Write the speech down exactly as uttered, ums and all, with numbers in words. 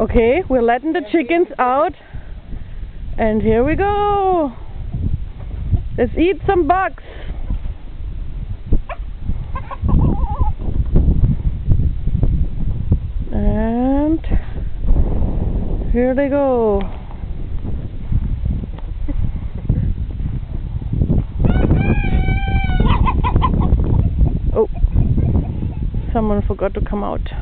Okay, we're letting the chickens out. And here we go. Let's eat some bugs. And here they go. Oh, someone forgot to come out.